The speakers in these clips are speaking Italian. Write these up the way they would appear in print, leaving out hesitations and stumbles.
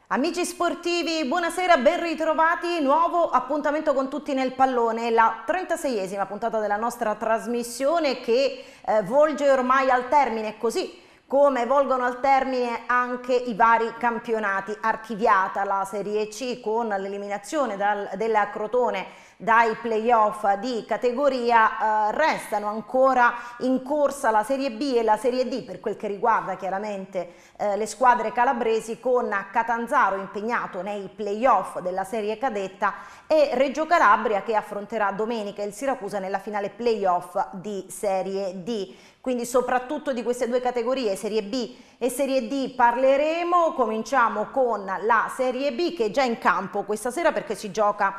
Amici sportivi, buonasera, ben ritrovati, nuovo appuntamento con tutti nel pallone, la 36esima puntata della nostra trasmissione che volge ormai al termine, così come volgono al termine anche i vari campionati. Archiviata la Serie C con l'eliminazione del Crotone dai playoff di categoria, restano ancora in corsa la Serie B e la Serie D per quel che riguarda chiaramente le squadre calabresi, con Catanzaro impegnato nei playoff della Serie Cadetta e Reggio Calabria che affronterà domenica il Siracusa nella finale playoff di Serie D. Quindi soprattutto di queste due categorie, Serie B e Serie D, parleremo. Cominciamo con la Serie B che è già in campo questa sera perché si gioca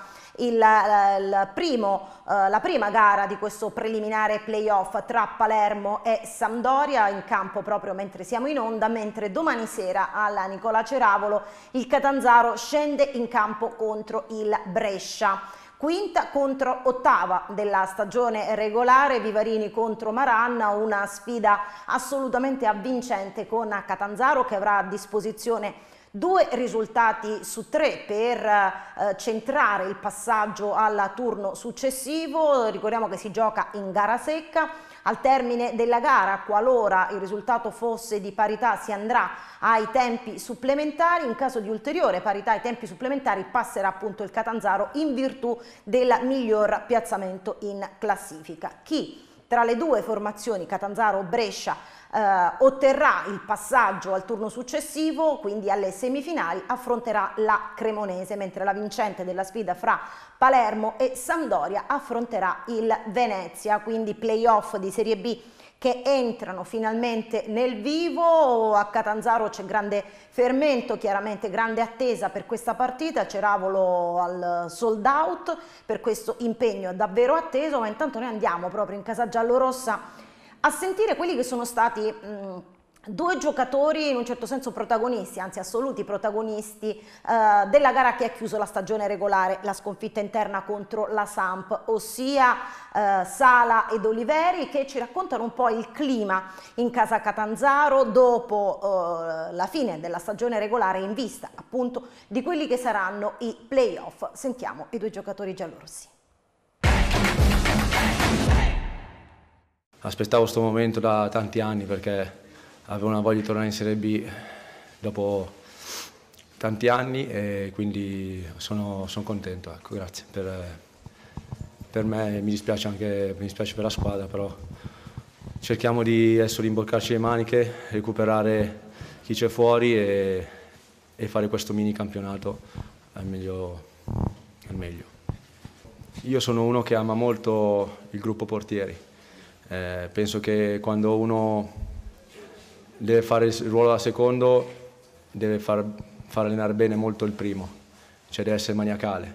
la prima gara di questo preliminare playoff tra Palermo e Sampdoria, in campo proprio mentre siamo in onda, mentre domani sera alla Nicola Ceravolo il Catanzaro scende in campo contro il Brescia. Quinta contro ottava della stagione regolare, Vivarini contro Maranna, una sfida assolutamente avvincente con Catanzaro che avrà a disposizione 2 risultati su 3 per centrare il passaggio al turno successivo. Ricordiamo che si gioca in gara secca. Al termine della gara, qualora il risultato fosse di parità, si andrà ai tempi supplementari. In caso di ulteriore parità ai tempi supplementari passerà appunto il Catanzaro in virtù del miglior piazzamento in classifica. Chi tra le due formazioni, Catanzaro o Brescia, otterrà il passaggio al turno successivo, quindi alle semifinali, affronterà la Cremonese, mentre la vincente della sfida fra Palermo e Sampdoria affronterà il Venezia. Quindi playoff di Serie B che entrano finalmente nel vivo. A Catanzaro c'è grande fermento, chiaramente grande attesa per questa partita, Ceravolo al sold out per questo impegno davvero atteso, ma intanto noi andiamo proprio in casa giallorossa a sentire quelli che sono stati due giocatori in un certo senso protagonisti, anzi assoluti protagonisti della gara che ha chiuso la stagione regolare, la sconfitta interna contro la Samp, ossia Sala ed Oliveri, che ci raccontano un po' il clima in casa Catanzaro dopo la fine della stagione regolare in vista appunto di quelli che saranno i playoff. Sentiamo i due giocatori giallorossi. Aspettavo questo momento da tanti anni perché avevo una voglia di tornare in Serie B dopo tanti anni e quindi sono contento, ecco, grazie. Per me mi dispiace per la squadra, però cerchiamo di adesso rimboccarci le maniche, recuperare chi c'è fuori e fare questo mini campionato al meglio. Io sono uno che ama molto il gruppo portieri. Penso che quando uno deve fare il ruolo da secondo deve far allenare bene molto il primo, cioè deve essere maniacale,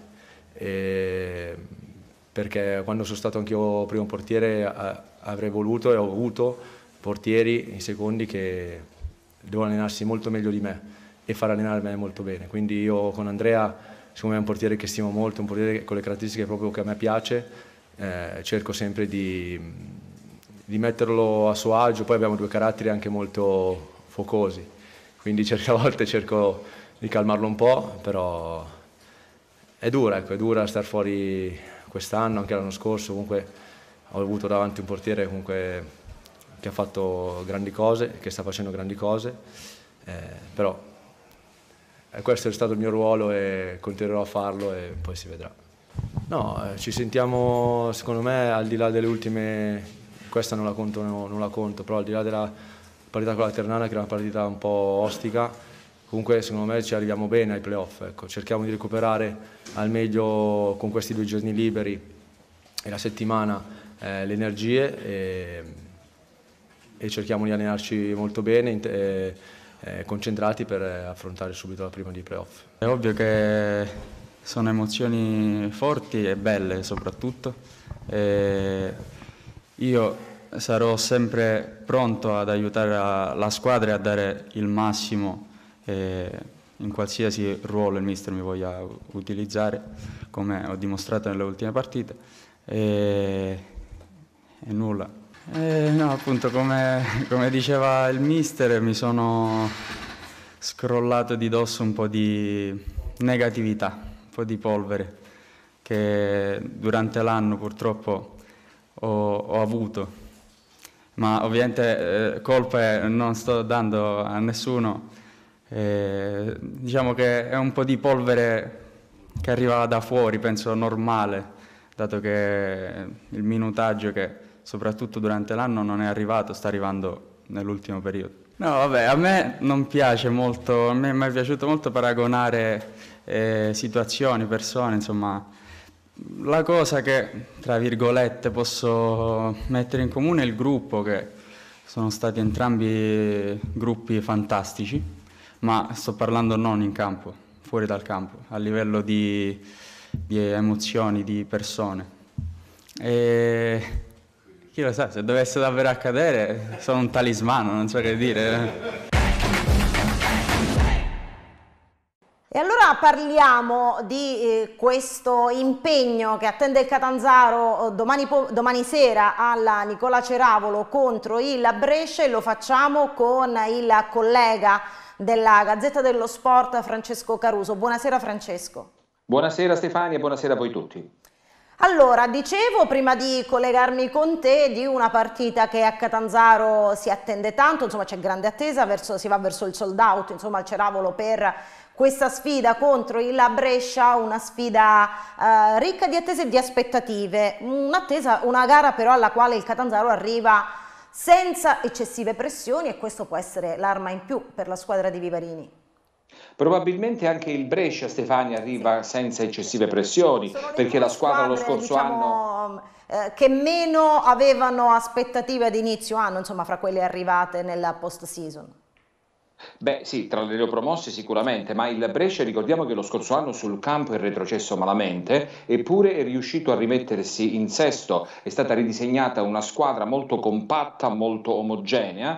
perché quando sono stato anch'io primo portiere avrei voluto e ho avuto portieri in secondi che devono allenarsi molto meglio di me e far allenare me molto bene. Quindi io con Andrea, secondo me è un portiere che stimo molto, un portiere con le caratteristiche proprio che a me piace, cerco sempre di metterlo a suo agio. Poi abbiamo due caratteri anche molto focosi, quindi certe volte cerco di calmarlo un po', però è dura, ecco, è dura star fuori quest'anno, anche l'anno scorso. Comunque ho avuto davanti un portiere comunque che ha fatto grandi cose, che sta facendo grandi cose, però questo è stato il mio ruolo e continuerò a farlo e poi si vedrà. No, ci sentiamo, secondo me, al di là delle ultime. Questa non la conto, però al di là della partita con la Ternana, che era una partita un po' ostica, comunque secondo me ci arriviamo bene ai playoff. Ecco. Cerchiamo di recuperare al meglio con questi 2 giorni liberi e la settimana le energie e cerchiamo di allenarci molto bene, concentrati per affrontare subito la prima di playoff. È ovvio che sono emozioni forti e belle soprattutto. Io sarò sempre pronto ad aiutare la squadra e a dare il massimo in qualsiasi ruolo il mister mi voglia utilizzare, come ho dimostrato nelle ultime partite. E nulla. No, appunto, come diceva il mister, mi sono scrollato di dosso un po' di negatività, un po' di polvere che durante l'anno purtroppo ho avuto, ma ovviamente colpe non sto dando a nessuno, diciamo che è un po' di polvere che arriva da fuori, penso normale, dato che il minutaggio che soprattutto durante l'anno non è arrivato, sta arrivando nell'ultimo periodo. No, vabbè, a me non piace molto, a me mi è piaciuto molto paragonare situazioni, persone, insomma. La cosa che, tra virgolette, posso mettere in comune è il gruppo, che sono stati entrambi gruppi fantastici, ma sto parlando non in campo, fuori dal campo, a livello di emozioni, di persone. E chi lo sa, se dovesse davvero accadere, sono un talismano, non so che dire. E allora parliamo di questo impegno che attende il Catanzaro domani sera alla Nicola Ceravolo contro il Brescia, e lo facciamo con il collega della Gazzetta dello Sport Francesco Caruso. Buonasera Francesco. Buonasera Stefania, buonasera a voi tutti. Allora, dicevo prima di collegarmi con te di una partita che a Catanzaro si attende tanto, insomma c'è grande attesa, si va verso il sold out, insomma al Ceravolo per questa sfida contro il Brescia, una sfida ricca di attese e di aspettative, una gara però alla quale il Catanzaro arriva senza eccessive pressioni, e questo può essere l'arma in più per la squadra di Vivarini. Probabilmente anche il Brescia, Stefania, arriva senza eccessive pressioni, perché la squadra lo scorso anno che meno avevano aspettative ad inizio anno, insomma fra quelle arrivate nella post season. Beh sì, tra le neopromosse sicuramente, ma il Brescia, ricordiamo che lo scorso anno sul campo è retrocesso malamente, eppure è riuscito a rimettersi in sesto. È stata ridisegnata una squadra molto compatta, molto omogenea,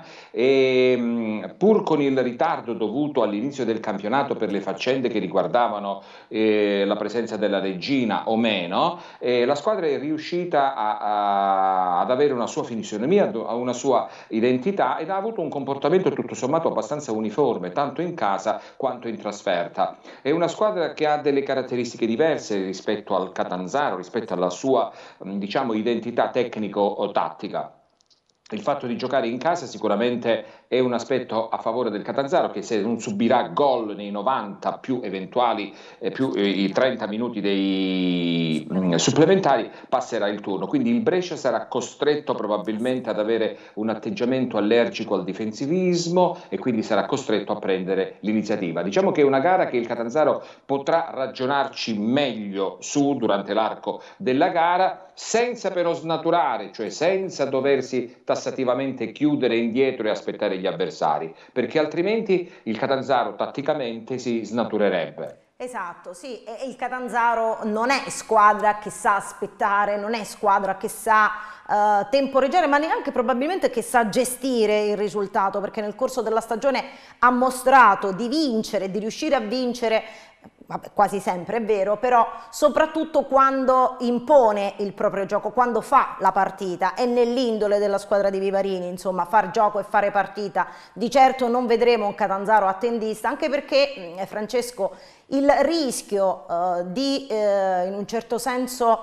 e pur con il ritardo dovuto all'inizio del campionato per le faccende che riguardavano la presenza della regina o meno, la squadra è riuscita ad avere una sua fisionomia, una sua identità, ed ha avuto un comportamento tutto sommato abbastanza uniforme, tanto in casa quanto in trasferta. È una squadra che ha delle caratteristiche diverse rispetto al Catanzaro, rispetto alla sua, diciamo, identità tecnico-tattica. Il fatto di giocare in casa sicuramente è un aspetto a favore del Catanzaro, che se non subirà gol nei 90 più eventuali più i 30 minuti dei supplementari, passerà il turno. Quindi il Brescia sarà costretto probabilmente ad avere un atteggiamento allergico al difensivismo, e quindi sarà costretto a prendere l'iniziativa. Diciamo che è una gara che il Catanzaro potrà ragionarci meglio su durante l'arco della gara, senza però snaturare, cioè senza doversi tassativamente chiudere indietro e aspettare gli avversari, perché altrimenti il Catanzaro tatticamente si snaturerebbe. Esatto, sì, e il Catanzaro non è squadra che sa aspettare, non è squadra che sa temporeggiare, ma neanche probabilmente che sa gestire il risultato, perché nel corso della stagione ha mostrato di vincere, di riuscire a vincere. Vabbè, quasi sempre è vero, però soprattutto quando impone il proprio gioco, quando fa la partita. È nell'indole della squadra di Vivarini, insomma, far gioco e fare partita. Di certo non vedremo un Catanzaro attendista, anche perché, Francesco, il rischio di in un certo senso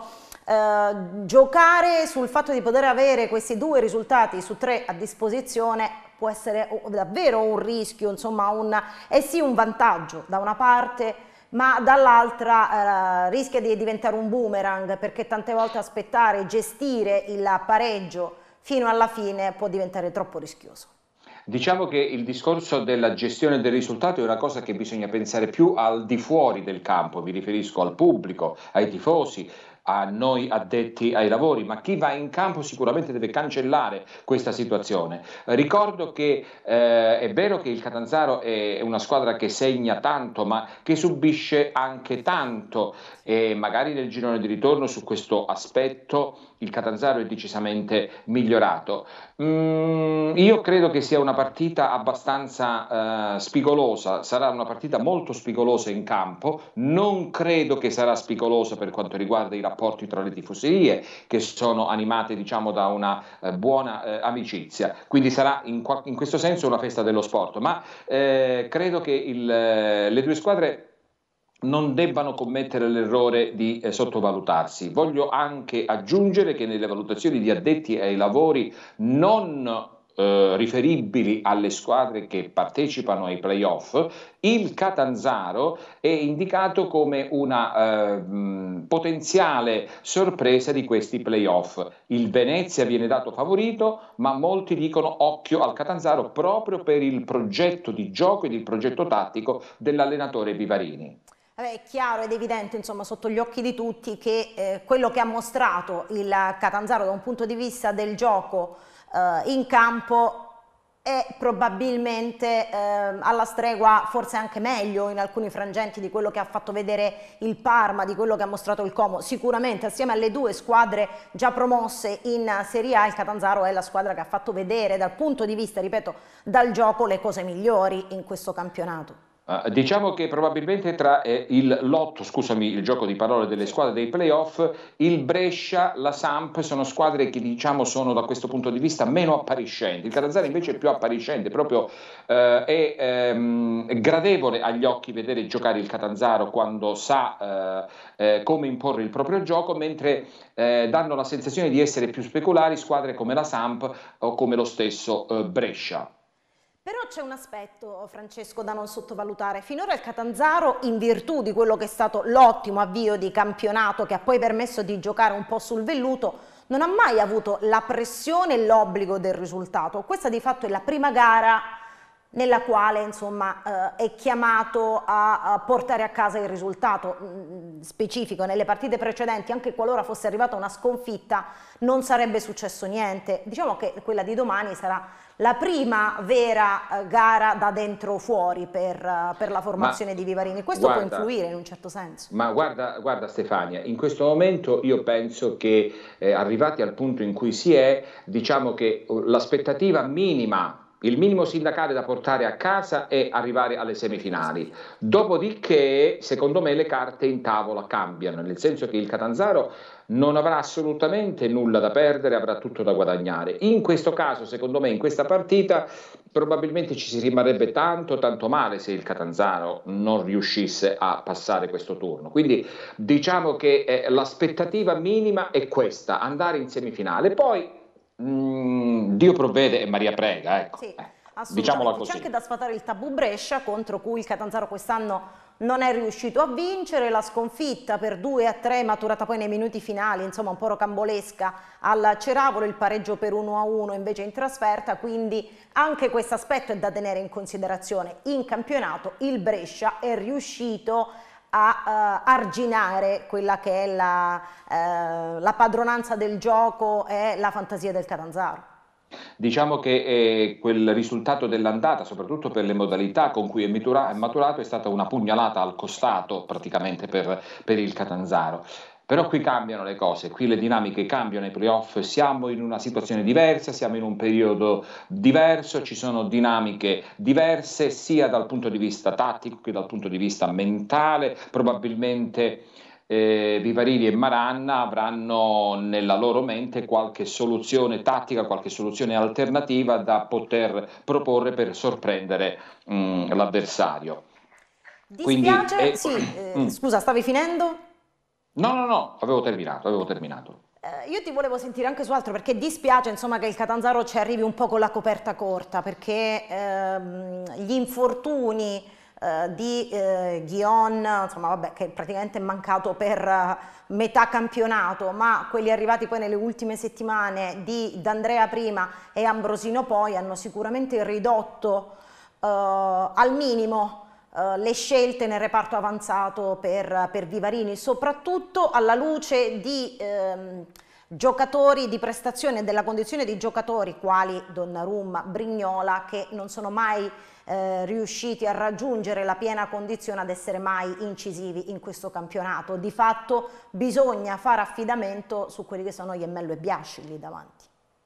giocare sul fatto di poter avere questi 2 risultati su 3 a disposizione può essere davvero un rischio, insomma, sì un vantaggio da una parte, ma dall'altra rischia di diventare un boomerang, perché tante volte aspettare e gestire il pareggio fino alla fine può diventare troppo rischioso. Diciamo che il discorso della gestione del risultato è una cosa che bisogna pensare più al di fuori del campo, mi riferisco al pubblico, ai tifosi, a noi addetti ai lavori, ma chi va in campo sicuramente deve cancellare questa situazione. Ricordo che è vero che il Catanzaro è una squadra che segna tanto, ma che subisce anche tanto, e magari nel girone di ritorno su questo aspetto il Catanzaro è decisamente migliorato. Io credo che sia una partita abbastanza spigolosa, sarà una partita molto spigolosa in campo, non credo che sarà spigolosa per quanto riguarda i rapporti rapporti tra le tifoserie che sono animate, diciamo, da una buona amicizia, quindi sarà in questo senso una festa dello sport, ma credo che le due squadre non debbano commettere l'errore di sottovalutarsi. Voglio anche aggiungere che nelle valutazioni di addetti ai lavori non riferibili alle squadre che partecipano ai playoff, il Catanzaro è indicato come una potenziale sorpresa di questi playoff. Il Venezia viene dato favorito, ma molti dicono occhio al Catanzaro proprio per il progetto di gioco ed il progetto tattico dell'allenatore Vivarini. È chiaro ed evidente, insomma, sotto gli occhi di tutti che quello che ha mostrato il Catanzaro da un punto di vista del gioco in campo è probabilmente alla stregua, forse anche meglio in alcuni frangenti, di quello che ha fatto vedere il Parma, di quello che ha mostrato il Como. Sicuramente assieme alle due squadre già promosse in Serie A, il Catanzaro è la squadra che ha fatto vedere dal punto di vista, ripeto, dal gioco le cose migliori in questo campionato. Diciamo che probabilmente tra il lotto, scusami il gioco di parole, delle squadre dei playoff, il Brescia, la Samp sono squadre che, diciamo, sono da questo punto di vista meno appariscenti. Il Catanzaro invece è più appariscente, proprio è gradevole agli occhi vedere giocare il Catanzaro quando sa come imporre il proprio gioco, mentre danno la sensazione di essere più speculari squadre come la Samp o come lo stesso Brescia. Però c'è un aspetto, Francesco, da non sottovalutare. Finora il Catanzaro, in virtù di quello che è stato l'ottimo avvio di campionato che ha poi permesso di giocare un po' sul velluto, non ha mai avuto la pressione e l'obbligo del risultato. Questa di fatto è la prima gara nella quale, insomma, è chiamato a portare a casa il risultato specifico. Nelle partite precedenti, anche qualora fosse arrivata una sconfitta, non sarebbe successo niente. Diciamo che quella di domani sarà la prima vera gara da dentro fuori per la formazione di Vivarini. Questo può influire in un certo senso. Ma guarda Stefania, in questo momento io penso che arrivati al punto in cui si è, diciamo che l'aspettativa minima, il minimo sindacale da portare a casa è arrivare alle semifinali. Dopodiché, secondo me, le carte in tavola cambiano, nel senso che il Catanzaro non avrà assolutamente nulla da perdere, avrà tutto da guadagnare. In questo caso, secondo me, in questa partita, probabilmente ci si rimarrebbe tanto male se il Catanzaro non riuscisse a passare questo turno. Quindi diciamo che l'aspettativa minima è questa, andare in semifinale. Poi Dio provvede e Maria prega, ecco. Sì, diciamola così. C'è anche da sfatare il tabù Brescia, contro cui il Catanzaro quest'anno non è riuscito a vincere. La sconfitta per 2-3 maturata poi nei minuti finali, insomma un po' rocambolesca, al Ceravolo, il pareggio per 1-1 invece in trasferta, quindi anche questo aspetto è da tenere in considerazione. In campionato il Brescia è riuscito a arginare quella che è la padronanza del gioco e la fantasia del Catanzaro. Diciamo che quel risultato dell'andata, soprattutto per le modalità con cui è maturato, è stata una pugnalata al costato praticamente per il Catanzaro. Però qui cambiano le cose, qui le dinamiche cambiano ai playoff, siamo in una situazione diversa, siamo in un periodo diverso, ci sono dinamiche diverse sia dal punto di vista tattico che dal punto di vista mentale. Probabilmente Vivarini e Maranna avranno nella loro mente qualche soluzione tattica, qualche soluzione alternativa da poter proporre per sorprendere l'avversario. Dispiace? Scusa, stavi finendo? No, avevo terminato. Io ti volevo sentire anche su altro, perché dispiace, insomma, che il Catanzaro ci arrivi un po' con la coperta corta, perché gli infortuni di Ghion, insomma, vabbè, che praticamente è mancato per metà campionato, ma quelli arrivati poi nelle ultime settimane di D'Andrea prima e Ambrosino poi hanno sicuramente ridotto al minimo le scelte nel reparto avanzato per Vivarini, soprattutto alla luce di giocatori di prestazione e della condizione di giocatori quali Donnarumma, Brignola, che non sono mai riusciti a raggiungere la piena condizione ad essere mai incisivi in questo campionato. Di fatto bisogna fare affidamento su quelli che sono Iemmello e Biasci lì davanti.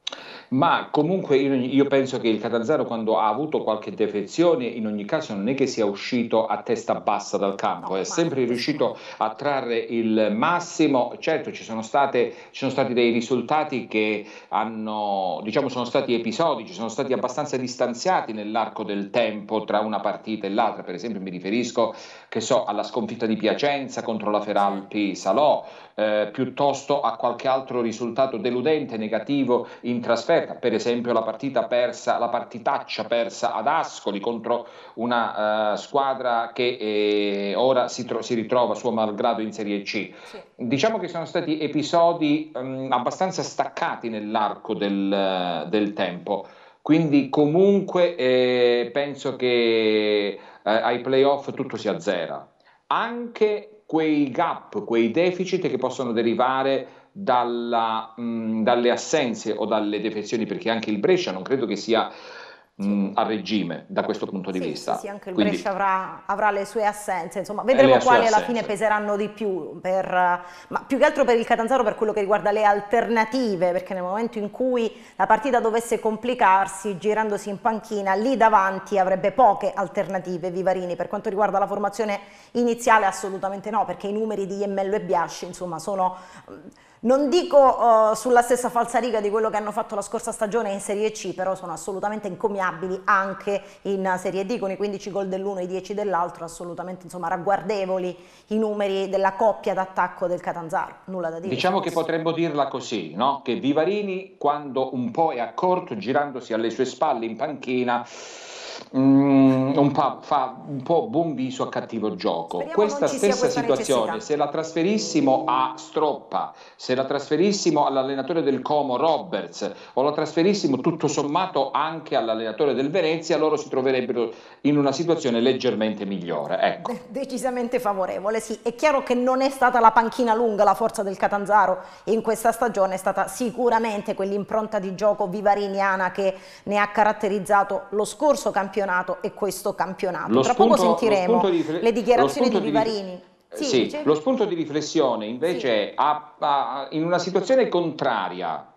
Ma comunque io penso che il Catanzaro, quando ha avuto qualche defezione, in ogni caso non è che sia uscito a testa bassa dal campo, No, è mai, sempre questo riuscito no. a trarre il massimo. Certo, ci sono stati dei risultati che hanno, diciamo, sono stati episodici, sono stati abbastanza distanziati nell'arco del tempo tra una partita e l'altra. Per esempio mi riferisco, che so, alla sconfitta di Piacenza contro la Sì. Feralpi Salò, piuttosto a qualche altro risultato deludente, negativo in trasferta, per esempio la partitaccia persa ad Ascoli contro una squadra che ora si ritrova suo malgrado in Serie C. Sì. Diciamo che sono stati episodi abbastanza staccati nell'arco del tempo. Quindi comunque penso che ai playoff tutto si azzera. Anche quei gap, quei deficit che possono derivare dalle assenze o dalle defezioni, perché anche il Brescia non credo che sia a regime da questo punto di Sì, sì, vista. sì, anche il Quindi Brescia avrà le sue assenze, insomma, le vedremo sue quali alla fine assenze. peseranno di più, ma più che altro per il Catanzaro per quello che riguarda le alternative, perché nel momento in cui la partita dovesse complicarsi, girandosi in panchina, lì davanti avrebbe poche alternative Vivarini. Per quanto riguarda la formazione iniziale assolutamente no, perché i numeri di Iemmello e Biasci, insomma, sono... Non dico sulla stessa falsariga di quello che hanno fatto la scorsa stagione in Serie C, però sono assolutamente encomiabili anche in Serie D, con i 15 gol dell'uno e i 10 dell'altro, assolutamente, insomma, ragguardevoli i numeri della coppia d'attacco del Catanzaro, nulla da dire. Diciamo che potremmo dirla così, no? Che Vivarini, quando un po' è accorto, girandosi alle sue spalle in panchina, fa un po' buon viso a cattivo gioco. Speriamo non Questa ci sia stessa questa situazione, necessità. se la trasferissimo a Stroppa, se la trasferissimo all'allenatore del Como Roberts, o la trasferissimo tutto sommato anche all'allenatore del Venezia, loro si troverebbero in una situazione leggermente migliore. Ecco. Decisamente favorevole, sì. È chiaro che non è stata la panchina lunga la forza del Catanzaro in questa stagione, è stata sicuramente quell'impronta di gioco vivariniana che ne ha caratterizzato lo scorso campionato e questo campionato. Tra poco sentiremo le dichiarazioni di Vivarini. Sì, lo spunto di riflessione invece è in una situazione contraria,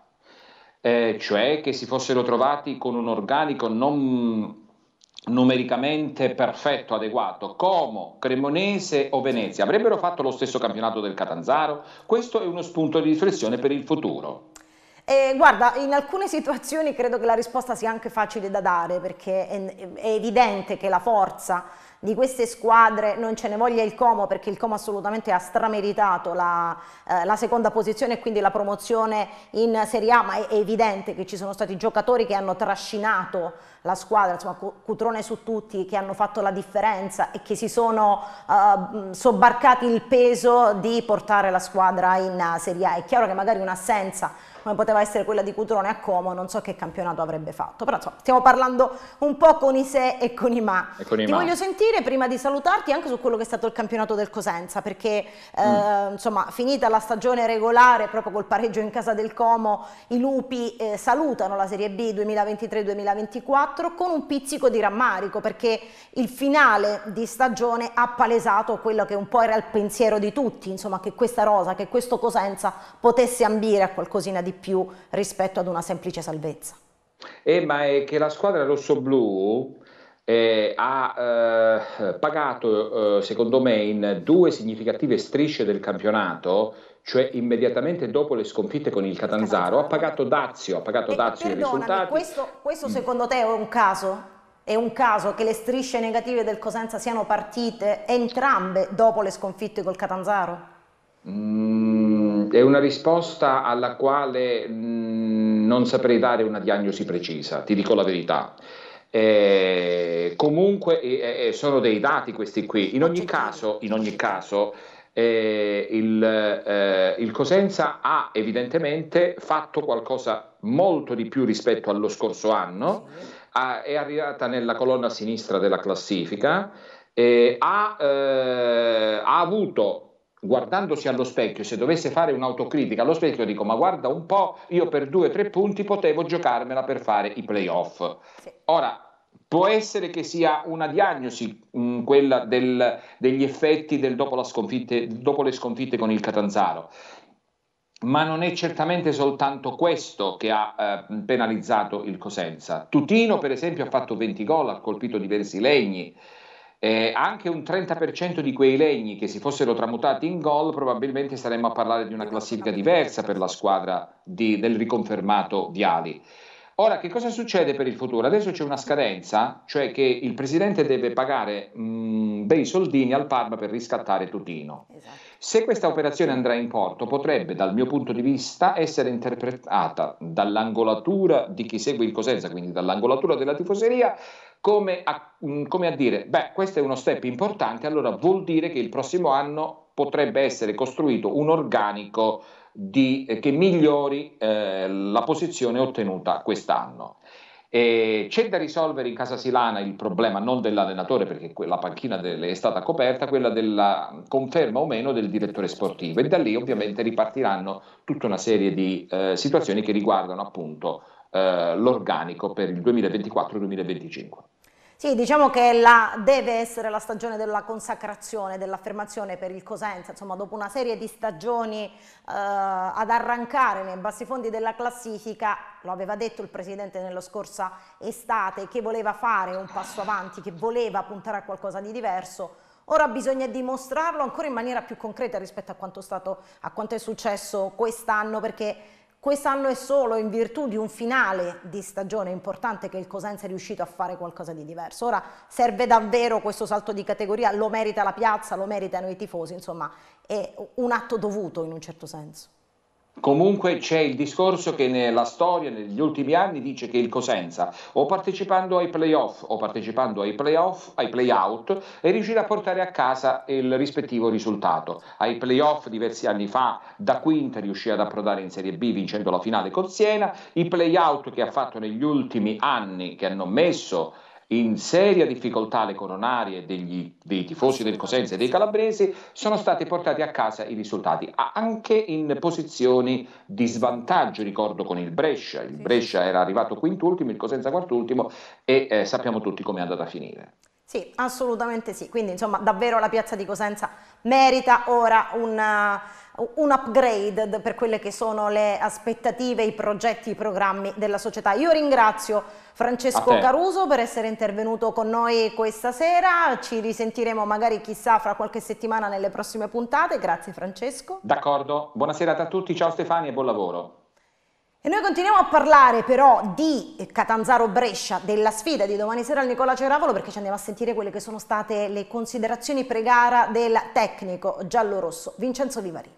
cioè che si fossero trovati con un organico non numericamente perfetto, adeguato, Como, Cremonese o Venezia, avrebbero fatto lo stesso campionato del Catanzaro? Questo è uno spunto di riflessione per il futuro. Guarda, in alcune situazioni credo che la risposta sia anche facile da dare, perché è evidente che la forza di queste squadre, non ce ne voglia il Como, perché il Como assolutamente ha strameritato la seconda posizione e quindi la promozione in Serie A, ma è evidente che ci sono stati giocatori che hanno trascinato la squadra, insomma Cutrone su tutti, che hanno fatto la differenza e che si sono sobbarcati il peso di portare la squadra in Serie A. È chiaro che magari un'assenza come poteva essere quella di Cutrone a Como, non so che campionato avrebbe fatto, però insomma, stiamo parlando un po' con i se e con i ma. Ti voglio sentire prima di salutarti anche su quello che è stato il campionato del Cosenza, perché insomma finita la stagione regolare proprio col pareggio in casa del Como, i Lupi salutano la Serie B 2023-2024 con un pizzico di rammarico, perché il finale di stagione ha palesato quello che un po' era il pensiero di tutti, insomma, che questa rosa, che questo Cosenza potesse ambire a qualcosina di più rispetto ad una semplice salvezza. Ma è che la squadra rossoblù ha pagato, secondo me, in due significative strisce del campionato, cioè immediatamente dopo le sconfitte con il Catanzaro, ha pagato Dazio i risultati. Questo secondo te è un caso? È un caso che le strisce negative del Cosenza siano partite entrambe dopo le sconfitte col Catanzaro? È una risposta alla quale non saprei dare una diagnosi precisa, ti dico la verità. Comunque sono dei dati questi qui. In ogni caso il Cosenza ha evidentemente fatto qualcosa molto di più rispetto allo scorso anno, è arrivata nella colonna sinistra della classifica, ha avuto, guardandosi allo specchio, se dovesse fare un'autocritica allo specchio, dico: ma guarda un po', io per 2 o 3 punti potevo giocarmela per fare i playoff. Ora, può essere che sia una diagnosi quella degli effetti dopo le sconfitte con il Catanzaro, Ma non è certamente soltanto questo che ha penalizzato il Cosenza. Tutino, per esempio, ha fatto 20 gol, ha colpito diversi legni. Anche un 30% di quei legni che si fossero tramutati in gol, probabilmente staremmo a parlare di una classifica diversa per la squadra del riconfermato Viali. Ora, che cosa succede per il futuro? Adesso c'è una scadenza, cioè che il presidente deve pagare dei soldini al Parma per riscattare Tutino. Esatto. Se questa operazione andrà in porto, potrebbe, dal mio punto di vista, essere interpretata dall'angolatura di chi segue il Cosenza, quindi dall'angolatura della tifoseria, come a dire, beh, questo è uno step importante, allora vuol dire che il prossimo anno potrebbe essere costruito un organico che migliori la posizione ottenuta quest'anno. C'è da risolvere in casa Silana il problema non dell'allenatore, perché la panchina è stata coperta, quella della conferma o meno del direttore sportivo, e da lì ovviamente ripartiranno tutta una serie di situazioni che riguardano appunto l'organico per il 2024-2025. Sì, diciamo che deve essere la stagione della consacrazione, dell'affermazione per il Cosenza, insomma dopo una serie di stagioni ad arrancare nei bassifondi della classifica, lo aveva detto il Presidente nella scorsa estate, che voleva fare un passo avanti, che voleva puntare a qualcosa di diverso. Ora bisogna dimostrarlo ancora in maniera più concreta rispetto a quanto è successo quest'anno, perché quest'anno è solo in virtù di un finale di stagione importante che il Cosenza è riuscito a fare qualcosa di diverso. Ora serve davvero questo salto di categoria, lo merita la piazza, lo meritano i tifosi, insomma è un atto dovuto in un certo senso. Comunque c'è il discorso che nella storia, negli ultimi anni, dice che il Cosenza, o partecipando ai playoff o partecipando ai playout, è riuscito a portare a casa il rispettivo risultato. Ai playoff diversi anni fa, da quinta riuscì ad approdare in Serie B vincendo la finale con Siena. I playout che ha fatto negli ultimi anni, che hanno messo in seria difficoltà le coronarie dei tifosi del Cosenza e dei calabresi, sono stati portati a casa i risultati, anche in posizioni di svantaggio. Ricordo con il Brescia era arrivato quintultimo, il Cosenza quartultimo, e sappiamo tutti come è andata a finire. Sì, assolutamente sì, quindi insomma davvero la piazza di Cosenza merita ora un upgrade per quelle che sono le aspettative, i progetti, i programmi della società. Io ringrazio Francesco Caruso per essere intervenuto con noi questa sera, ci risentiremo magari chissà fra qualche settimana nelle prossime puntate. Grazie Francesco. D'accordo, buona serata a tutti, ciao Stefania e buon lavoro. E noi continuiamo a parlare però di Catanzaro Brescia, della sfida di domani sera al Nicola Ceravolo, perché ci andiamo a sentire quelle che sono state le considerazioni pre-gara del tecnico giallorosso Vincenzo Vivarini.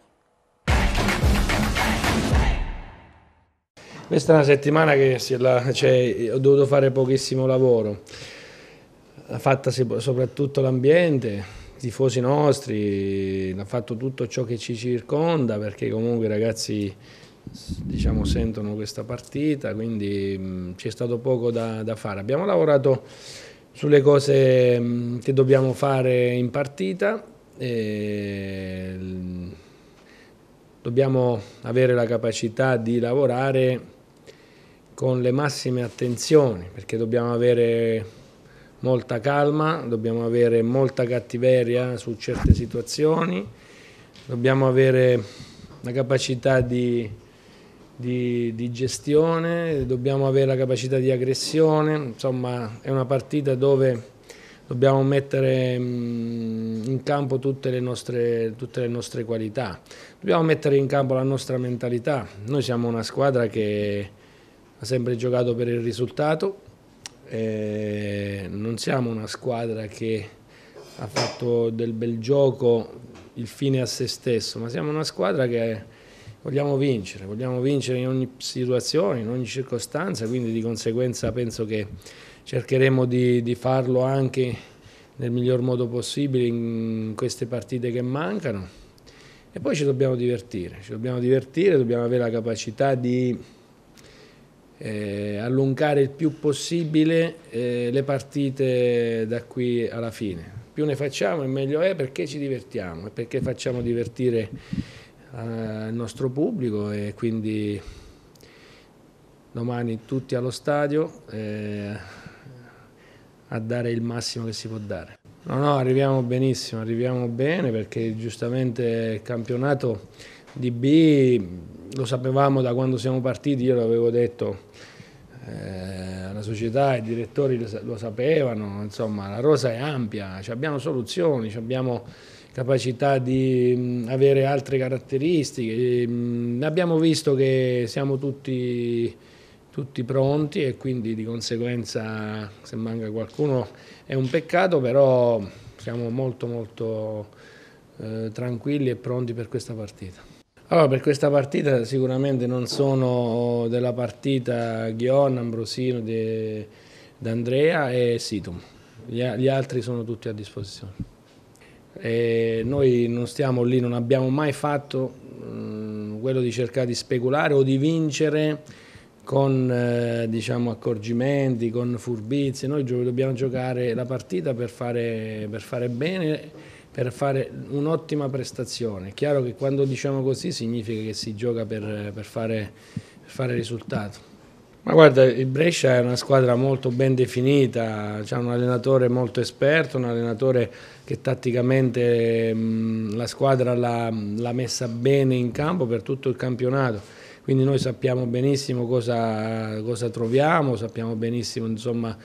Questa è una settimana che ho dovuto fare pochissimo lavoro, l'ha fatta soprattutto l'ambiente, i tifosi nostri, ha fatto tutto ciò che ci circonda, perché comunque i ragazzi diciamo sentono questa partita, quindi c'è stato poco da fare. Abbiamo lavorato sulle cose che dobbiamo fare in partita, e dobbiamo avere la capacità di lavorare con le massime attenzioni, perché dobbiamo avere molta calma, dobbiamo avere molta cattiveria su certe situazioni, dobbiamo avere la capacità di gestione, dobbiamo avere la capacità di aggressione. Insomma è una partita dove dobbiamo mettere in campo tutte le nostre qualità, dobbiamo mettere in campo la nostra mentalità. Noi siamo una squadra che ha sempre giocato per il risultato, non siamo una squadra che ha fatto del bel gioco il fine a se stesso, ma siamo una squadra che vogliamo vincere in ogni situazione, in ogni circostanza, quindi di conseguenza penso che cercheremo di farlo anche nel miglior modo possibile in queste partite che mancano, e poi ci dobbiamo divertire, dobbiamo avere la capacità di allungare il più possibile le partite da qui alla fine. Più ne facciamo e meglio è, perché ci divertiamo e perché facciamo divertire il nostro pubblico, e quindi domani tutti allo stadio a dare il massimo che si può dare. No, arriviamo benissimo, arriviamo bene, perché giustamente il campionato di B lo sapevamo da quando siamo partiti, io l'avevo detto alla società, i direttori lo sapevano, insomma la rosa è ampia, abbiamo soluzioni, abbiamo capacità di avere altre caratteristiche, abbiamo visto che siamo tutti pronti e quindi di conseguenza se manca qualcuno è un peccato, però siamo molto tranquilli e pronti per questa partita. Allora, per questa partita sicuramente non sono della partita Ghion, Ambrosino, D'Andrea e Situm, gli altri sono tutti a disposizione. E noi non stiamo lì, non abbiamo mai fatto quello di cercare di speculare o di vincere con diciamo, accorgimenti, con furbizie. Noi dobbiamo giocare la partita per fare bene, per fare un'ottima prestazione. È chiaro che quando diciamo così significa che si gioca per fare risultato. Ma guarda, il Brescia è una squadra molto ben definita, c'è un allenatore molto esperto, un allenatore che tatticamente la squadra l'ha messa bene in campo per tutto il campionato, quindi noi sappiamo benissimo cosa troviamo, sappiamo benissimo insomma,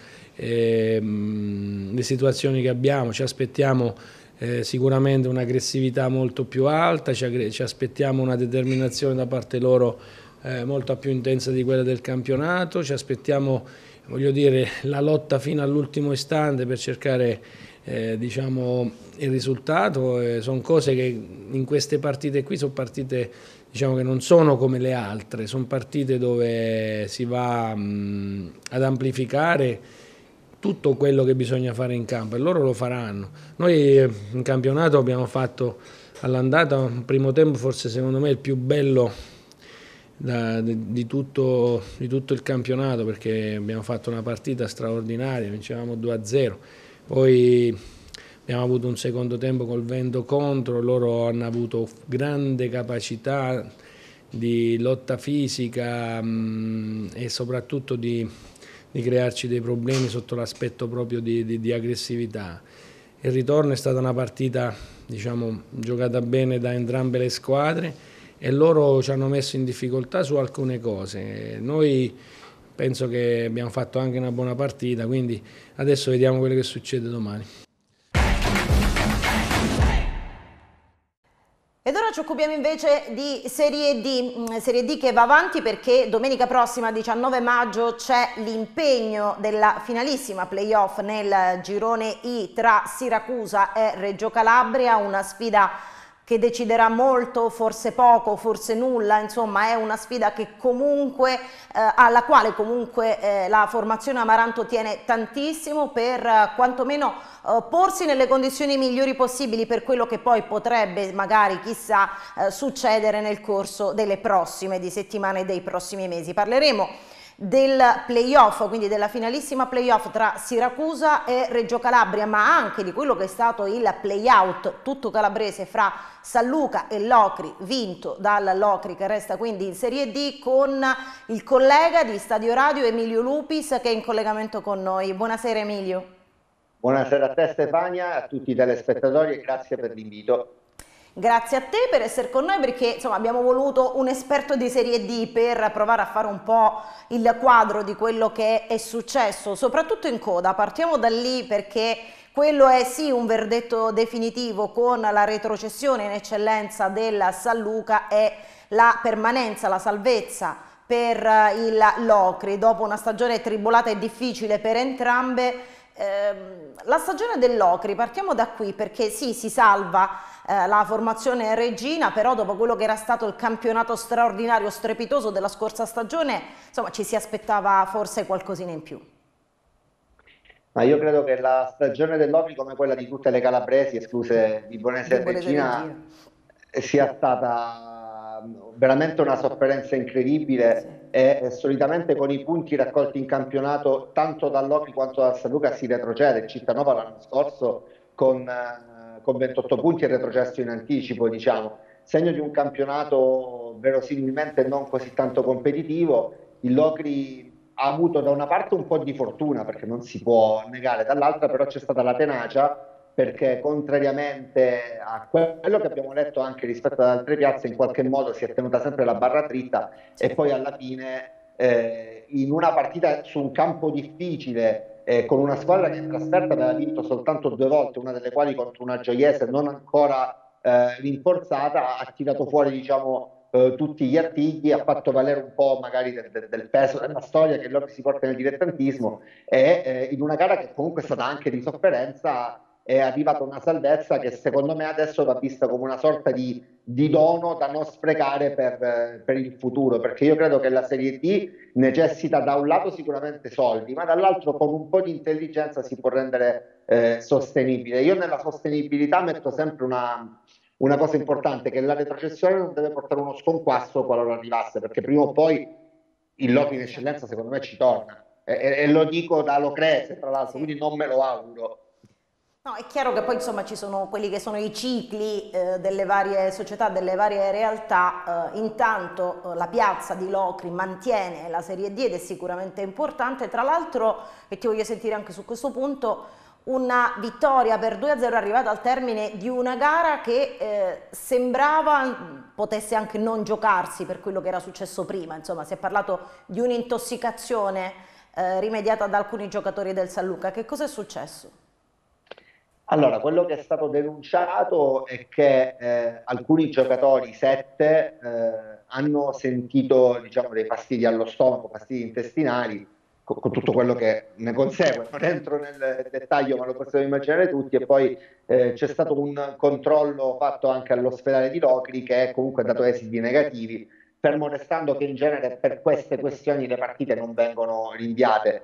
le situazioni che abbiamo, ci aspettiamo sicuramente un'aggressività molto più alta, ci aspettiamo una determinazione da parte loro molto più intensa di quella del campionato, ci aspettiamo, voglio dire, la lotta fino all'ultimo istante per cercare diciamo, il risultato. Sono cose che in queste partite qui sono partite diciamo, che non sono come le altre, sono partite dove si va ad amplificare tutto quello che bisogna fare in campo e loro lo faranno. Noi in campionato abbiamo fatto all'andata un primo tempo forse secondo me il più bello di tutto il campionato, perché abbiamo fatto una partita straordinaria, vincevamo 2-0, poi abbiamo avuto un secondo tempo col vento contro, loro hanno avuto grande capacità di lotta fisica e soprattutto di crearci dei problemi sotto l'aspetto proprio di aggressività. Il ritorno è stata una partita diciamo, giocata bene da entrambe le squadre e loro ci hanno messo in difficoltà su alcune cose. Noi penso che abbiamo fatto anche una buona partita, quindi adesso vediamo quello che succede domani. Ed ora ci occupiamo invece di Serie D che va avanti perché domenica prossima, 19 maggio, c'è l'impegno della finalissima playoff nel girone I tra Siracusa e Reggio Calabria, una sfida che deciderà molto, forse poco, forse nulla, insomma è una sfida che comunque, alla quale comunque la formazione Amaranto tiene tantissimo per quantomeno porsi nelle condizioni migliori possibili per quello che poi potrebbe magari, chissà, succedere nel corso delle prossime settimane e dei prossimi mesi. Parleremo del playoff, quindi della finalissima playoff tra Siracusa e Reggio Calabria, ma anche di quello che è stato il playout tutto calabrese fra San Luca e Locri, vinto dal Locri, che resta quindi in Serie D, con il collega di Stadio Radio Emilio Lupis che è in collegamento con noi. Buonasera Emilio. Buonasera a te Stefania, a tutti i telespettatori e grazie per l'invito. Grazie a te per essere con noi, perché insomma abbiamo voluto un esperto di Serie D per provare a fare un po' il quadro di quello che è successo, soprattutto in coda. Partiamo da lì perché quello è sì un verdetto definitivo, con la retrocessione in eccellenza del San Luca e la permanenza, la salvezza per il Locri dopo una stagione tribolata e difficile per entrambe. La stagione del Locri, partiamo da qui perché sì, si salva la formazione reggina, però dopo quello che era stato il campionato straordinario, strepitoso della scorsa stagione, insomma ci si aspettava forse qualcosina in più. Ma io credo che la stagione del Locri, come quella di tutte le calabresi, escluse Vibonese e Reggina, sia stata veramente una sofferenza incredibile. Sì. E solitamente con i punti raccolti in campionato tanto dal Locri quanto dal San Luca si retrocede. Il Cittanova l'anno scorso con 28 punti è retrocesso in anticipo, diciamo, segno di un campionato verosimilmente non così tanto competitivo. Il Locri ha avuto da una parte un po' di fortuna, perché non si può negare, dall'altra però c'è stata la tenacia perché contrariamente a quello che abbiamo letto anche rispetto ad altre piazze, in qualche modo si è tenuta sempre la barra dritta e poi alla fine in una partita su un campo difficile, con una squadra che in trasferta aveva vinto soltanto 2 volte, una delle quali contro una Gioiese non ancora rinforzata, ha tirato fuori, diciamo, tutti gli artigli, ha fatto valere un po' magari del peso della storia che loro si porta nel dilettantismo, e in una gara che comunque è stata anche di sofferenza è arrivata una salvezza che secondo me adesso va vista come una sorta di dono da non sprecare per il futuro, perché io credo che la Serie D necessita da un lato sicuramente soldi, ma dall'altro con un po' di intelligenza si può rendere sostenibile. Io nella sostenibilità metto sempre una cosa importante, che la retrocessione non deve portare uno sconquasso qualora arrivasse, perché prima o poi il Locri in eccellenza secondo me ci torna, e lo dico da Locrese tra l'altro, quindi non me lo auguro. No, è chiaro che poi insomma ci sono quelli che sono i cicli delle varie società, delle varie realtà. Intanto la piazza di Locri mantiene la Serie D ed è sicuramente importante. Tra l'altro, e ti voglio sentire anche su questo punto, una vittoria per 2-0 arrivata al termine di una gara che sembrava potesse anche non giocarsi per quello che era successo prima. Insomma, si è parlato di un'intossicazione rimediata da alcuni giocatori del San Luca. Che cosa è successo? Allora, quello che è stato denunciato è che alcuni giocatori, 7, hanno sentito, diciamo, dei fastidi allo stomaco, fastidi intestinali, con tutto quello che ne consegue. Non entro nel dettaglio, ma lo possiamo immaginare tutti. E poi c'è stato un controllo fatto anche all'ospedale di Locri che comunque ha dato esiti negativi, fermo restando che in genere per queste questioni le partite non vengono rinviate.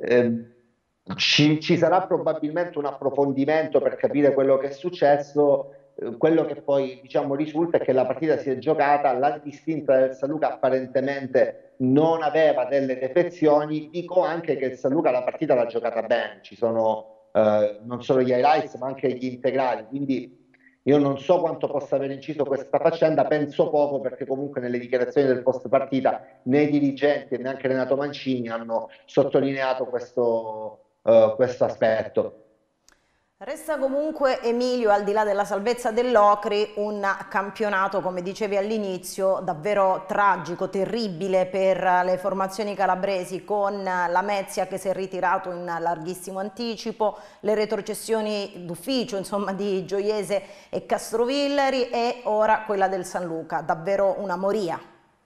Ci sarà probabilmente un approfondimento per capire quello che è successo. Quello che poi, diciamo, risulta è che la partita si è giocata, la distinta del San Luca apparentemente non aveva delle defezioni. Dico anche che il San Luca la partita l'ha giocata bene, ci sono non solo gli highlights ma anche gli integrali, quindi io non so quanto possa aver inciso questa faccenda, penso poco, perché comunque nelle dichiarazioni del post partita né i dirigenti e neanche Renato Mancini hanno sottolineato questo aspetto. Resta comunque, Emilio, al di là della salvezza dell'Ocri, un campionato, come dicevi all'inizio, davvero tragico, terribile per le formazioni calabresi, con la Mezia che si è ritirato in larghissimo anticipo, le retrocessioni d'ufficio, insomma, di Gioiese e Castrovillari, e ora quella del San Luca, davvero una moria.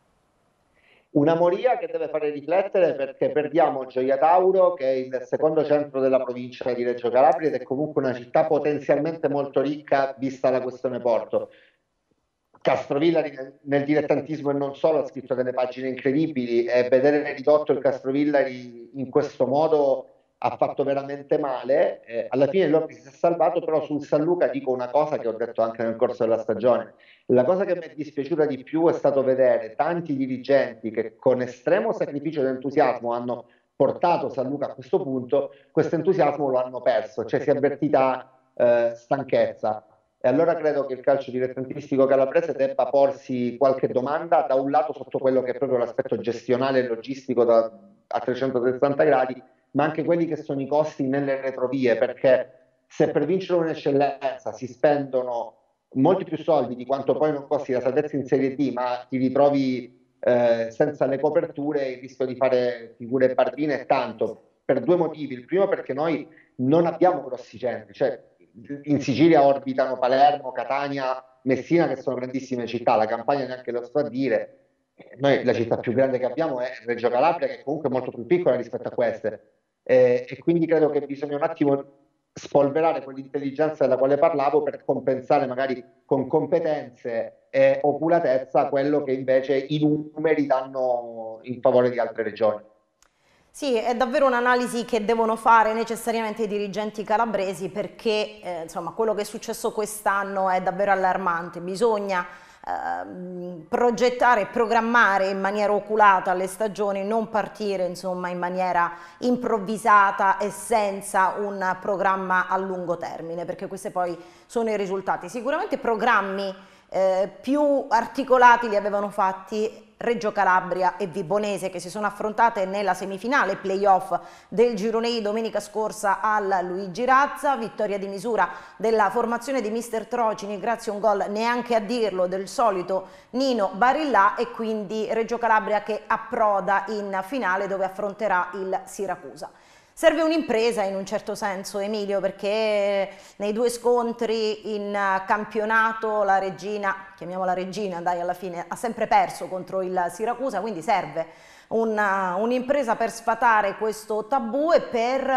Una moria che deve fare riflettere, perché perdiamo Gioia Tauro, che è il secondo centro della provincia di Reggio Calabria ed è comunque una città potenzialmente molto ricca vista la questione porto. Castrovillari nel dilettantismo e non solo ha scritto delle pagine incredibili, e vedere ridotto il Castrovillari in questo modo ha fatto veramente male. Alla fine Locri si è salvato, però sul San Luca dico una cosa che ho detto anche nel corso della stagione. La cosa che mi è dispiaciuta di più è stato vedere tanti dirigenti che con estremo sacrificio ed entusiasmo hanno portato San Luca a questo punto, questo entusiasmo lo hanno perso, cioè si è avvertita stanchezza. E allora credo che il calcio dilettantistico calabrese debba porsi qualche domanda, da un lato sotto quello che è proprio l'aspetto gestionale e logistico a 360 gradi, ma anche quelli che sono i costi nelle retrovie, perché se per vincere un'eccellenza si spendono molti più soldi di quanto poi non costi la salvezza in Serie D, ma ti ritrovi senza le coperture, il rischio di fare figure barbine è tanto, per 2 motivi. Il primo, perché noi non abbiamo grossi centri, cioè in Sicilia orbitano Palermo, Catania, Messina, che sono grandissime città, la Campania neanche lo sto a dire. Noi la città più grande che abbiamo è Reggio Calabria, che è comunque molto più piccola rispetto a queste, e quindi credo che bisogna un attimo spolverare quell'intelligenza della quale parlavo per compensare magari con competenze e oculatezza quello che invece i numeri danno in favore di altre regioni. Sì, è davvero un'analisi che devono fare necessariamente i dirigenti calabresi, perché insomma, quello che è successo quest'anno è davvero allarmante. Bisogna progettare e programmare in maniera oculata le stagioni, non partire insomma in maniera improvvisata e senza un programma a lungo termine, perché questi poi sono i risultati. Sicuramente programmi più articolati li avevano fatti Reggio Calabria e Vibonese, che si sono affrontate nella semifinale playoff del Girone I domenica scorsa al Luigi Razza. Vittoria di misura della formazione di mister Trocini grazie a un gol, neanche a dirlo, del solito Nino Barillà, e quindi Reggio Calabria che approda in finale dove affronterà il Siracusa. Serve un'impresa in un certo senso, Emilio, perché nei due scontri in campionato la Regina, chiamiamola Regina, dai, alla fine ha sempre perso contro il Siracusa, quindi serve un'impresa per sfatare questo tabù e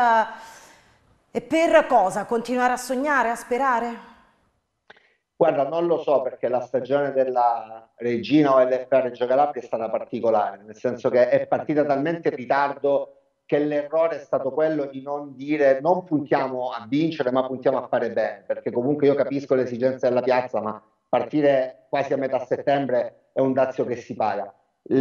per cosa? Continuare a sognare, a sperare? Guarda, non lo so perché la stagione della Regina o LFA Reggio Calabria è stata particolare, nel senso che è partita talmente in ritardo che l'errore è stato quello di non dire non puntiamo a vincere ma puntiamo a fare bene, perché comunque io capisco le esigenze della piazza, ma partire quasi a metà settembre è un dazio che si paga.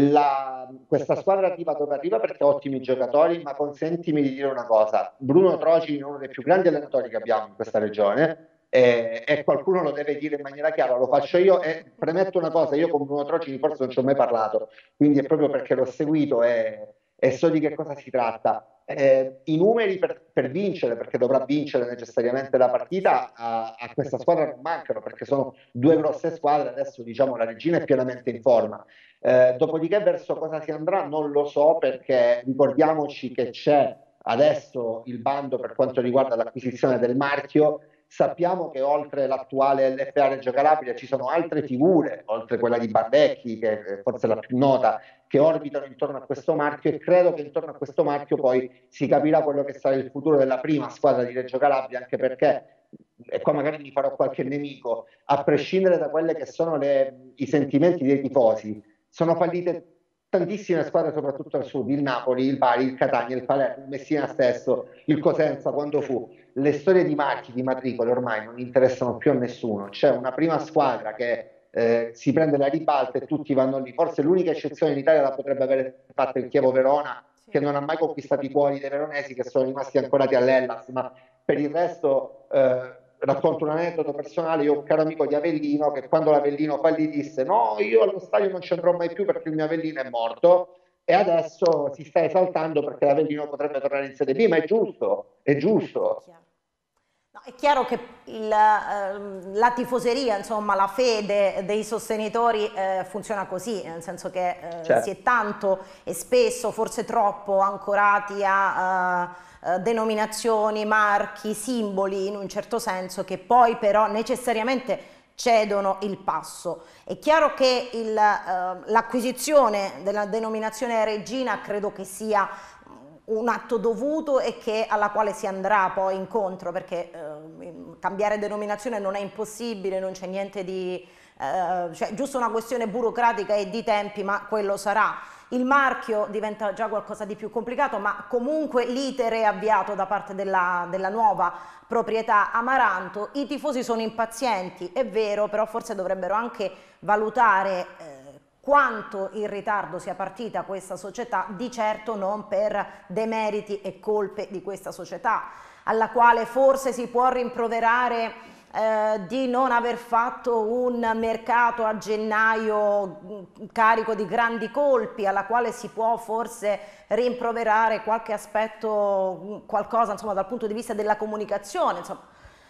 Questa squadra arriva dove arriva perché ha ottimi giocatori, ma consentimi di dire una cosa: Bruno Trocini è uno dei più grandi allenatori che abbiamo in questa regione, e qualcuno lo deve dire in maniera chiara. Lo faccio io e premetto una cosa: io con Bruno Trocini forse non ci ho mai parlato, quindi è proprio perché l'ho seguito e so di che cosa si tratta. I numeri per vincere, perché dovrà vincere necessariamente la partita, a questa squadra non mancano, perché sono due grosse squadre. Adesso diciamo la Regina è pienamente in forma, dopodiché verso cosa si andrà non lo so, perché ricordiamoci che c'è adesso il bando per quanto riguarda l'acquisizione del marchio. Sappiamo che oltre l'attuale LFA Reggio Calabria ci sono altre figure, oltre quella di Barbecchi, che è forse la più nota, che orbitano intorno a questo marchio, e credo che intorno a questo marchio poi si capirà quello che sarà il futuro della prima squadra di Reggio Calabria, anche perché, e qua magari mi farò qualche nemico, a prescindere da quelle che sono i sentimenti dei tifosi, sono fallite tantissime squadre, soprattutto al sud: il Napoli, il Bari, il Catania, il Palermo, il Messina stesso, il Cosenza quando fu. Le storie di marchi, di matricole ormai non interessano più a nessuno. C'è una prima squadra che si prende la ribalta e tutti vanno lì. Forse l'unica eccezione in Italia la potrebbe avere fatta il Chievo Verona, che non ha mai conquistato i cuori dei veronesi, che sono rimasti ancorati all'Hellas, ma per il resto racconto un aneddoto personale. Io ho un caro amico di Avellino che quando l'Avellino fallì disse: no, io allo stadio non ci andrò mai più perché il mio Avellino è morto, e adesso si sta esaltando perché l'Avellino potrebbe tornare in Serie B, ma è giusto, è giusto. No, è chiaro che la tifoseria, insomma, la fede dei sostenitori funziona così, nel senso che Certo. si è tanto e spesso, forse troppo, ancorati a denominazioni, marchi, simboli in un certo senso, che poi però necessariamente cedono il passo. È chiaro che l'acquisizione della denominazione Regina credo che sia un atto dovuto e alla quale si andrà poi incontro, perché cambiare denominazione non è impossibile, non c'è niente di cioè giusto una questione burocratica e di tempi, ma quello sarà. Il marchio diventa già qualcosa di più complicato, ma comunque l'iter è avviato da parte della nuova proprietà Amaranto. I tifosi sono impazienti, è vero, però forse dovrebbero anche valutare quanto in ritardo sia partita questa società, di certo non per demeriti e colpe di questa società, alla quale forse si può rimproverare di non aver fatto un mercato a gennaio carico di grandi colpi, alla quale si può forse rimproverare qualche aspetto, qualcosa insomma dal punto di vista della comunicazione, insomma.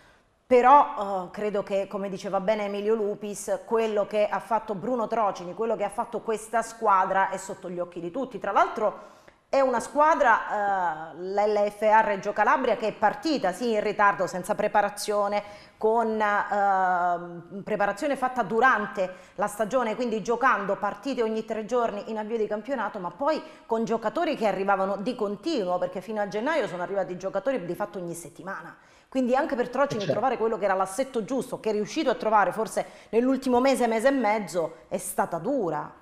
Però credo che, come diceva bene Emilio Lupis, quello che ha fatto Bruno Trocini, quello che ha fatto questa squadra è sotto gli occhi di tutti. Tra l'altro è una squadra, l'LFA Reggio Calabria, che è partita sì in ritardo, senza preparazione, con preparazione fatta durante la stagione, quindi giocando partite ogni 3 giorni in avvio di campionato, ma poi con giocatori che arrivavano di continuo, perché fino a gennaio sono arrivati giocatori di fatto ogni settimana. Quindi anche per Trocini trovare quello che era l'assetto giusto, che è riuscito a trovare forse nell'ultimo mese, mese e mezzo, è stata dura.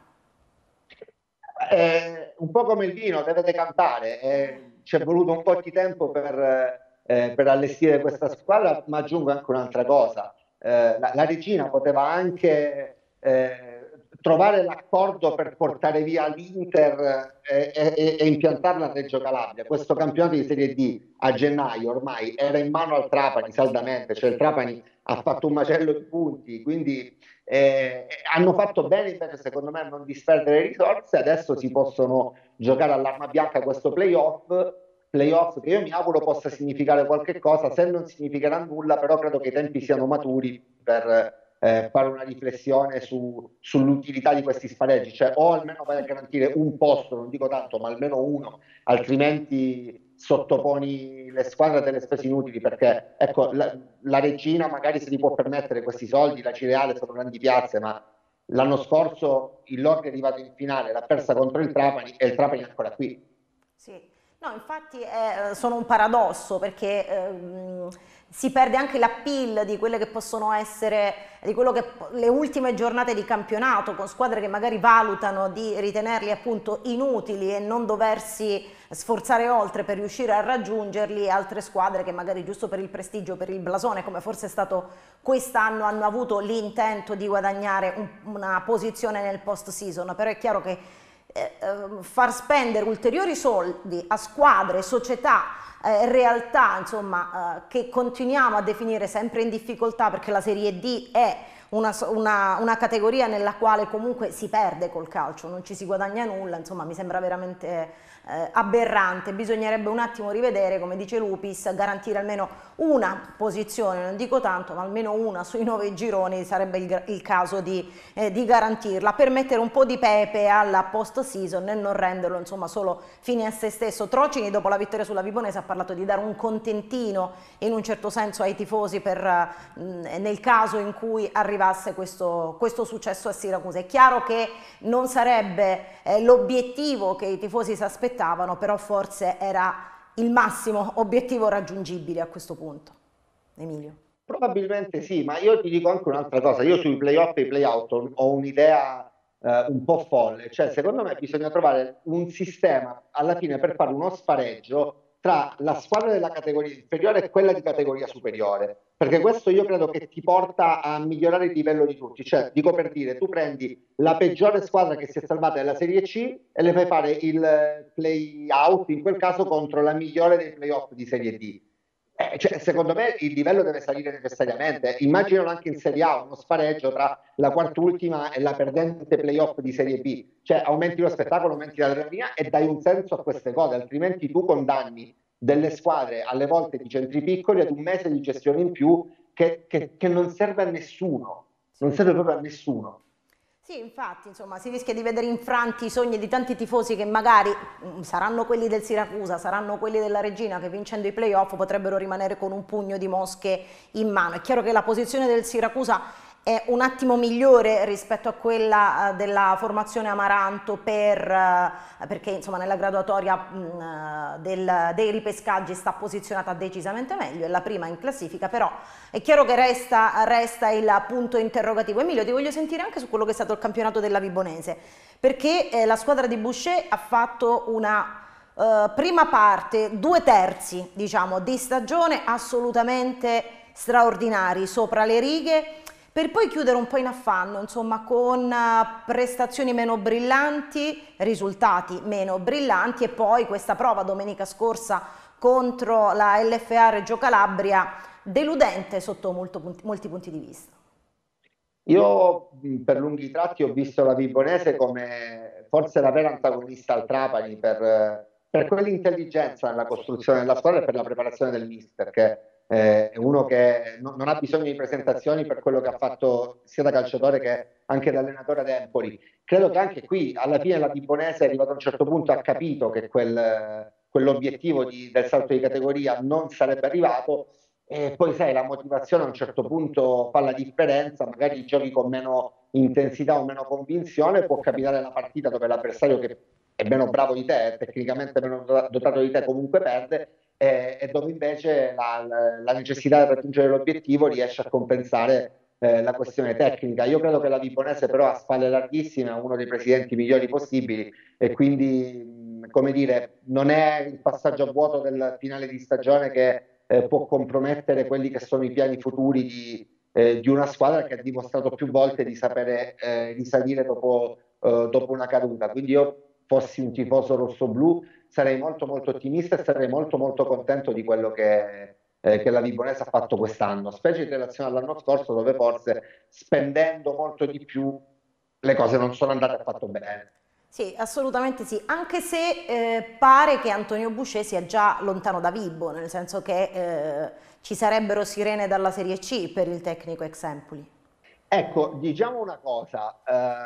Un po' come il vino, deve decantare. Ci è voluto un po' di tempo per allestire questa squadra, ma aggiungo anche un'altra cosa. La Regina poteva anche trovare l'accordo per portare via l'Inter e impiantarla a Reggio Calabria. Questo campionato di Serie D a gennaio ormai era in mano al Trapani saldamente, cioè il Trapani ha fatto un macello di punti, quindi hanno fatto bene invece secondo me a non disperdere risorse. Adesso si possono giocare all'arma bianca questo playoff che io mi auguro possa significare qualche cosa. Se non significherà nulla, però credo che i tempi siano maturi per fare una riflessione sull'utilità di questi spareggi, cioè o almeno vai a garantire un posto, non dico tanto, ma almeno uno, altrimenti sottoponi le squadre a delle spese inutili, perché ecco, la Regina magari se li può permettere questi soldi, la Cireale sono grandi piazze, ma l'anno scorso il Lordi è arrivato in finale, l'ha persa contro il Trapani e il Trapani è ancora qui. Sì. No, infatti sono un paradosso, perché si perde anche l'appeal di quelle che possono essere, di quello che le ultime giornate di campionato, con squadre che magari valutano di ritenerli appunto inutili e non doversi sforzare oltre per riuscire a raggiungerli, altre squadre che magari giusto per il prestigio, per il blasone, come forse è stato quest'anno, hanno avuto l'intento di guadagnare una posizione nel post season. Però è chiaro che far spendere ulteriori soldi a squadre, società, realtà, insomma, che continuiamo a definire sempre in difficoltà, perché la Serie D è una categoria nella quale comunque si perde col calcio, non ci si guadagna nulla, insomma mi sembra veramente aberrante. Bisognerebbe un attimo rivedere, come dice Lupis, garantire almeno una posizione, non dico tanto, ma almeno una sui 9 gironi sarebbe il caso di garantirla, per mettere un po' di pepe alla post season e non renderlo insomma solo fine a se stesso. Trocini dopo la vittoria sulla Vibonese ha parlato di dare un contentino in un certo senso ai tifosi nel caso in cui arrivasse questo successo a Siracusa. È chiaro che non sarebbe l'obiettivo che i tifosi si aspettavano, però forse era il massimo obiettivo raggiungibile a questo punto. Emilio. Probabilmente sì, ma io ti dico anche un'altra cosa. Io sui playoff e i playout ho un'idea un po' folle, cioè secondo me bisogna trovare un sistema alla fine per fare uno spareggio tra la squadra della categoria inferiore e quella di categoria superiore, perché questo io credo che ti porta a migliorare il livello di tutti. Cioè, dico per dire, tu prendi la peggiore squadra che si è salvata della Serie C e le fai fare il play out, in quel caso contro la migliore dei playoff di Serie D. Cioè, secondo me il livello deve salire necessariamente. Immaginano anche in Serie A uno spareggio tra la quart'ultima e la perdente playoff di Serie B. Cioè, aumenti lo spettacolo, aumenti l'adrenalina e dai un senso a queste cose, altrimenti tu condanni delle squadre alle volte di centri piccoli ad un mese di gestione in più che non serve a nessuno, non serve proprio a nessuno. Sì, infatti, insomma, si rischia di vedere infranti i sogni di tanti tifosi che magari saranno quelli del Siracusa, saranno quelli della Regina, che vincendo i playoff potrebbero rimanere con un pugno di mosche in mano. È chiaro che la posizione del Siracusa è un attimo migliore rispetto a quella della formazione Amaranto perché insomma nella graduatoria dei ripescaggi sta posizionata decisamente meglio, è la prima in classifica, però è chiaro che resta il punto interrogativo. Emilio, ti voglio sentire anche su quello che è stato il campionato della Vibonese, perché la squadra di Boucher ha fatto una prima parte, 2/3 diciamo di stagione assolutamente straordinari, sopra le righe, per poi chiudere un po' in affanno, insomma, con prestazioni meno brillanti, risultati meno brillanti, e poi questa prova domenica scorsa contro la LFA Reggio Calabria deludente sotto molti punti di vista. Io per lunghi tratti ho visto la Vibonese come forse la vera antagonista al Trapani per quell'intelligenza nella costruzione della squadra e per la preparazione del mister, che è uno che non ha bisogno di presentazioni per quello che ha fatto sia da calciatore che anche da allenatore ad Empoli. Credo che anche qui alla fine la Vibonese è arrivato a un certo punto, ha capito che quell'obiettivo del salto di categoria non sarebbe arrivato, e poi sai, la motivazione a un certo punto fa la differenza, magari giochi con meno intensità o meno convinzione, può capitare la partita dove l'avversario che è meno bravo di te, tecnicamente meno dotato di te, comunque perde, e dove invece la necessità di raggiungere l'obiettivo riesce a compensare la questione tecnica. Io credo che la Vibonese però ha spalle larghissime, ha uno dei presidenti migliori possibili, e quindi come dire, non è il passaggio a vuoto del finale di stagione che può compromettere quelli che sono i piani futuri di una squadra che ha dimostrato più volte di sapere risalire dopo una caduta. Quindi io fossi un tifoso rossoblu sarei molto molto ottimista e sarei molto molto contento di quello che la Vibonese ha fatto quest'anno, specie in relazione all'anno scorso dove forse spendendo molto di più le cose non sono andate affatto bene. Sì, assolutamente sì, anche se pare che Antonio Boucher sia già lontano da Vibo, nel senso che ci sarebbero sirene dalla Serie C per il tecnico ex Empoli. Ecco, diciamo una cosa,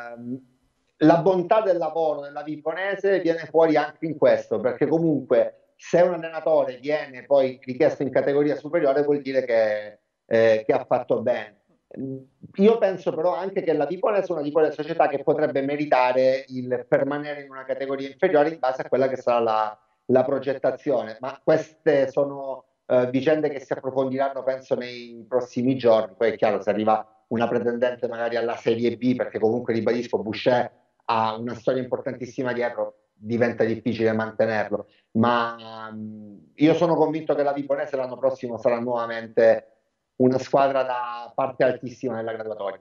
la bontà del lavoro della Vibonese viene fuori anche in questo, perché comunque se un allenatore viene poi richiesto in categoria superiore vuol dire che ha fatto bene. Io penso però anche che la Vibonese è una di quelle società che potrebbe meritare il permanere in una categoria inferiore in base a quella che sarà la progettazione, ma queste sono vicende che si approfondiranno penso nei prossimi giorni. Poi è chiaro, se arriva una pretendente magari alla Serie B, perché comunque ribadisco Boucher ha una storia importantissima dietro, diventa difficile mantenerlo, ma io sono convinto che la Vibonese l'anno prossimo sarà nuovamente una squadra da parte altissima nella graduatoria.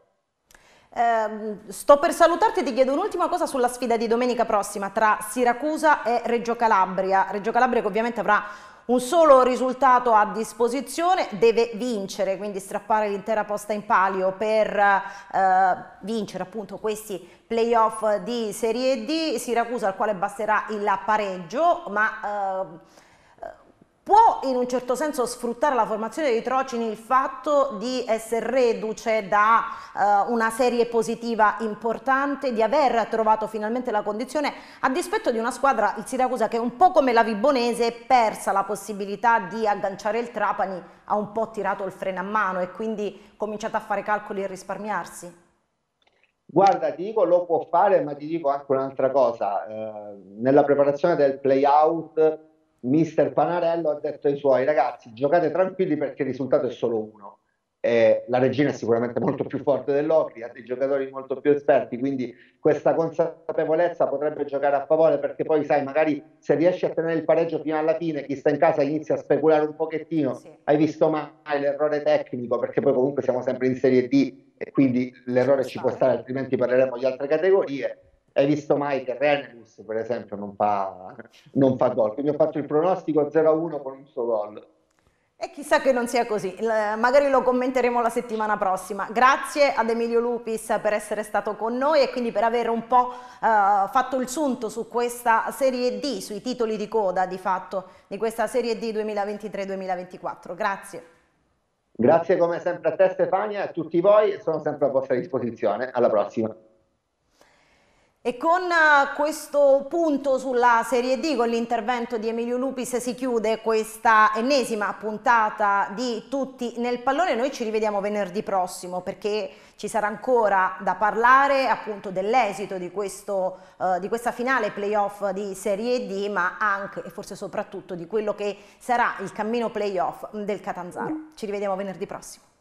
Sto per salutarti e ti chiedo un'ultima cosa sulla sfida di domenica prossima tra Siracusa e Reggio Calabria. Reggio Calabria che ovviamente avrà un solo risultato a disposizione, deve vincere, quindi strappare l'intera posta in palio per vincere appunto questi playoff di Serie D. Siracusa al quale basterà il pareggio, ma può in un certo senso sfruttare la formazione dei Trocini il fatto di essere reduce da una serie positiva importante, di aver trovato finalmente la condizione, a dispetto di una squadra, il Siracusa, che un po' come la Vibonese, persa la possibilità di agganciare il Trapani, ha un po' tirato il freno a mano e quindi cominciato a fare calcoli e risparmiarsi? Guarda, ti dico lo può fare, ma ti dico anche un'altra cosa. Nella preparazione del play-out Mister Panarello ha detto ai suoi ragazzi: giocate tranquilli perché il risultato è solo uno. La Regina è sicuramente molto più forte dell'Ocri, ha dei giocatori molto più esperti, quindi questa consapevolezza potrebbe giocare a favore, perché poi sai, magari se riesci a tenere il pareggio fino alla fine, chi sta in casa inizia a speculare un pochettino. Sì. Hai visto mai l'errore tecnico, perché poi comunque siamo sempre in Serie D e quindi l'errore ci può stare, altrimenti parleremo di altre categorie. Hai visto mai che Renelus, per esempio, non fa gol? Quindi ho fatto il pronostico 0-1 con un suo gol. E chissà che non sia così, magari lo commenteremo la settimana prossima. Grazie ad Emilio Lupis per essere stato con noi e quindi per aver un po' fatto il sunto su questa Serie D, sui titoli di coda di fatto di questa Serie D 2023-2024. Grazie. Grazie come sempre a te Stefania e a tutti voi, sono sempre a vostra disposizione. Alla prossima. E con questo punto sulla Serie D, con l'intervento di Emilio Lupis, si chiude questa ennesima puntata di Tutti nel Pallone. Noi ci rivediamo venerdì prossimo perché ci sarà ancora da parlare appunto dell'esito di questa finale playoff di Serie D, ma anche e forse soprattutto di quello che sarà il cammino playoff del Catanzaro. Ci rivediamo venerdì prossimo.